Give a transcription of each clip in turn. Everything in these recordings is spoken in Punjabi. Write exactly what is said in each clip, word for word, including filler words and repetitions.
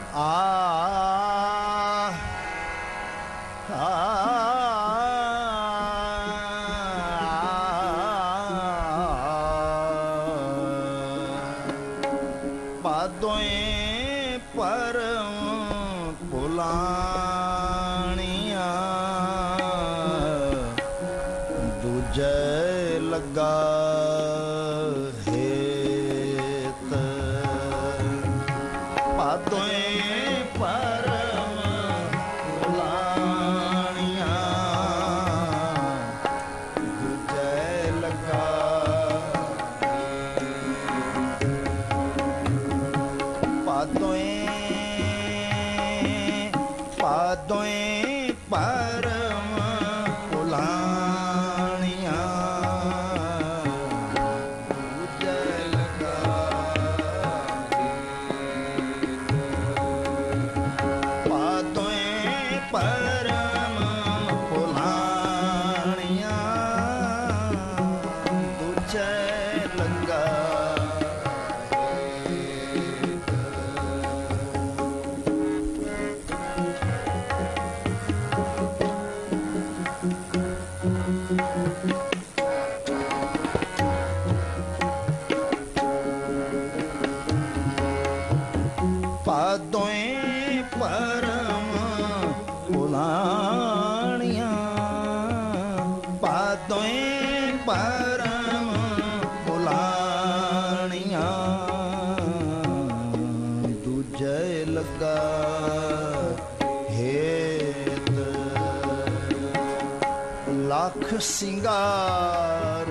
सिंगार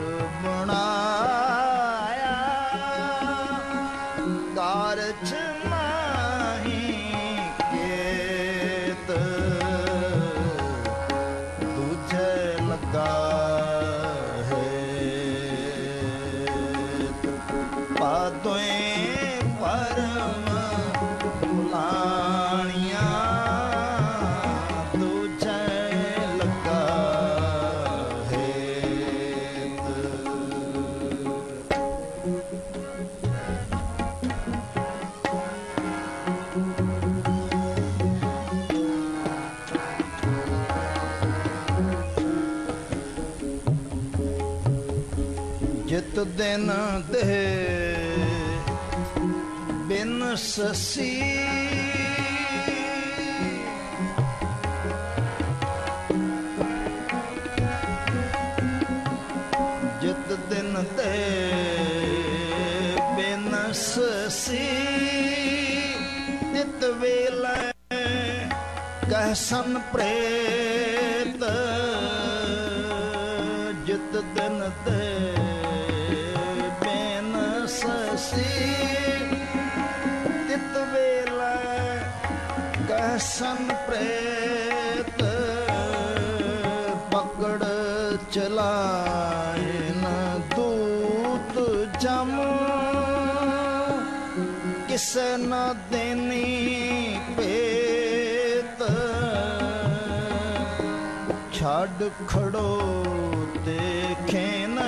बनाया कारज नहीं केत तुझे लगा है पादों परम बुलानिया तुझे लगा जित दिन दे बिन ससी जित दिन दे बिन ससी तित वेला कहसन प्रेत जित दिन दे तित वेला कहसन प्रेत पकड़ चलाए न दूत जम किसे न देनी पेत छाड़ खड़ो देखे न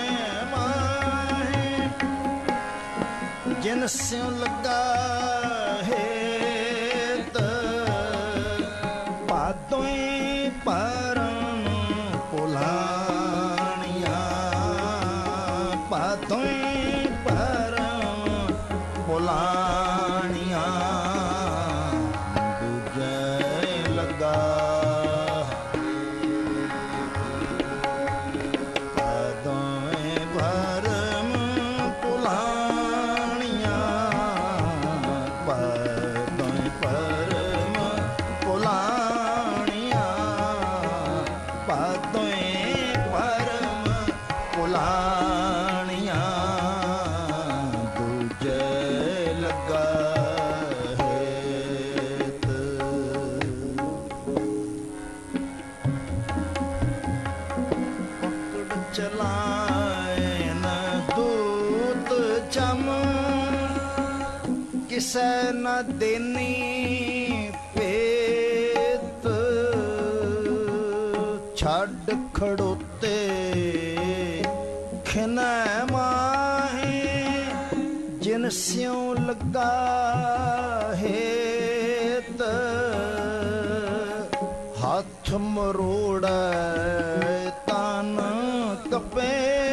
जिन स्यों लगा है पादों परम पुलानिया पादों परम पुलानिया दूजे लगा किसे न देनी पेत छड़ खड़ोते खिन माहे जिन स्यों लगा है ਹੱਥ ਮਰੋੜੈ ਤਨ ਕਪੇ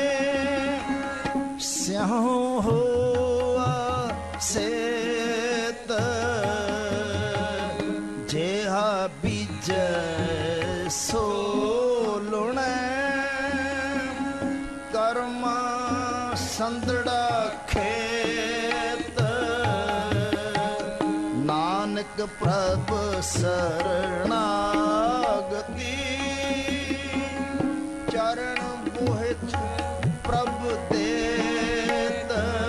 ਸਿਆਹੋ ਹੋਆ ਸੇਤ ਜਿਹਾ ਬੀਜੈ ਸੋ ਲੁਣੈ ਕਰਮਾ ਸੰਦੜਾ ਖੇਤ ਨਾਨਕ ਪ੍ਰਭ ਸਰਣਾਗਤੀ ਚਰਨ ਮੋਹਿਤ ਪ੍ਰਭ ਦੇਤ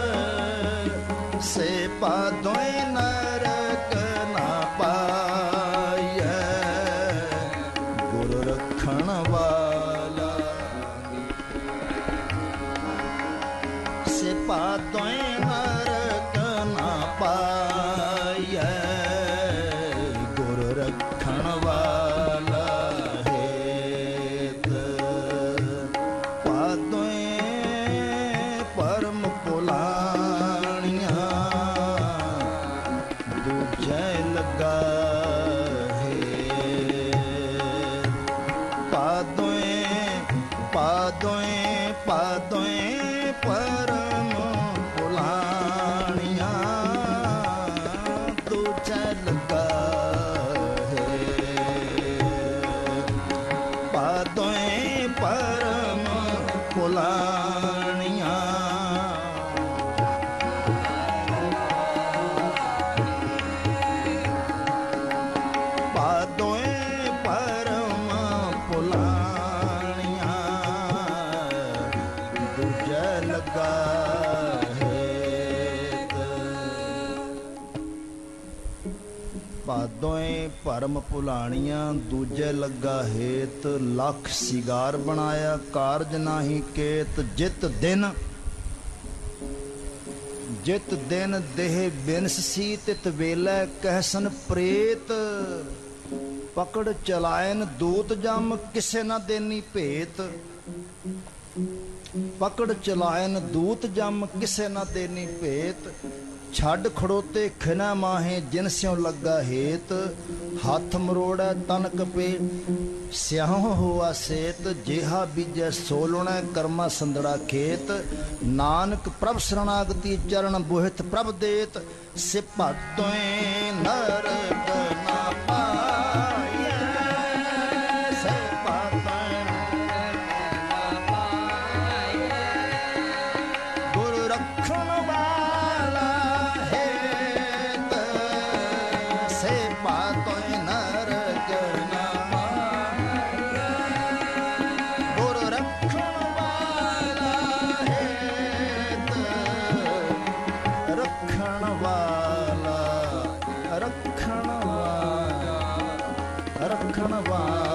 ਸੇ ਪਾਦੋਇ ਨਰਕ ਨਾ ਪਾਈਐ ਗੁਰ ਰੱਖਣ ਵਾਲਾ ਸੇ ਪਾਦੋਇ ਨਰਕ ਨਾ ਪਾਈਐ ਗੁਰ ਰੱਖਣ ਵਾਲਾ ਹੇਤ ਪਾਦੋਇ ਪਰਮ ਪੁਲਾਣੀਆਂ ਦੂਜੈ ਲੱਗਾ ਹੈ ਪਾਦੋਇ ਪਾਦੋਇ ਪਾਦੋਇ ਪਰਮ ਪੁਲਾਣੀਆਂ ਦੂਜੈ ਲੱਗਾ ਹੈ ਪਾਦੋਇ ਪਰਮ ਪੁਲਾਣੀਆਂ ਪਾਦੋਇ ਪਰਮ ਪੁਲਾਣੀਆਂ ਦੂਜੈ ਲੱਗਾ ਹੇਤ ਪਾਦੋਇ ਭਰਮ ਭੁਲਾਣੀਆਂ ਦੂਜੇ ਲੱਗਾ ਹੇਤ ਲੱਖ ਸਿਗਾਰ ਬਣਾਇਆ ਕਾਰਜ ਨਾਹੀ ਕੇਤ ਜਿਤ ਦਿਨ ਜਿਤ ਦਿਨ ਦੇਹ ਬਿਨਸ ਸੀ ਤਿਤ ਵੇਲੇ ਕਹਿਸਨ ਪ੍ਰੇਤ ਪਕੜ ਚਲਾਇਨ ਦੂਤ ਜਮ ਕਿਸੇ ਨਾ ਦੇਨੀ ਭੇਤ ਪਕੜ ਚਲਾਇਨ ਦੂਤ ਜਮ ਕਿਸੇ ਨਾ ਦੇਨੀ ਭੇਤ ਛੱਡ ਖੜੋਤੇ ਖਿਨਾ ਮਾਹੇ ਜਿਨ ਸਿਉ ਲੱਗਾ ਹੇਤ ਹੱਥ ਮਰੋੜੈ ਤਨ ਕਪੇ ਸਿਆਹੋ ਹੋਆ ਸੇਤ ਜਿਹਾ ਬੀਜੈ ਸੋਲੁਣੈ ਕਰਮਾ ਸੰਦੜਾ ਖੇਤ ਨਾਨਕ ਪ੍ਰਭ ਸਰਣਾਗਤੀ ਚਰਨ ਬੋਹਿਤ ਪ੍ਰਭ ਦੇਤ ਸਿਪਾਤੋਏ ਨਰਕ ਨਾ ਪਾਈਐ ਸਿਪਾਤੋਏ ਨਾ ਪਾਈਐ ਗੁਰ ਰੱਖਣ ਵਾਲਾ ਹੇਤ ਸਿਪਾਤੋਏ ਨਰਕ ਨਾ ਪਾਈਐ ਗੁਰ ਰੱਖਣ ਵਾਲਾ ਹੇਤ ਰੱਖਣ ਵਾਲਾ ਰੱਖਣ ਵਾਲਾ ਰੱਖਣ ਵਾਲਾ